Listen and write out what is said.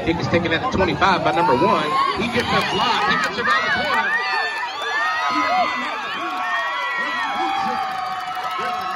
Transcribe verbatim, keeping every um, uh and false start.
kick is taken at the twenty-five by number one. He gets a block. He gets around the corner.